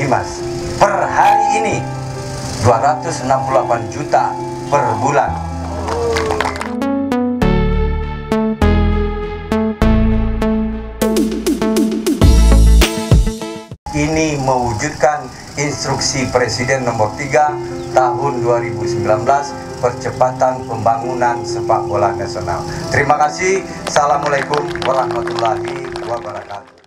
Mas, per hari ini 268 juta per bulan. Ini mewujudkan instruksi Presiden nomor 3 tahun 2019 percepatan pembangunan sepak bola nasional. Terima kasih. Assalamualaikum warahmatullahi wabarakatuh.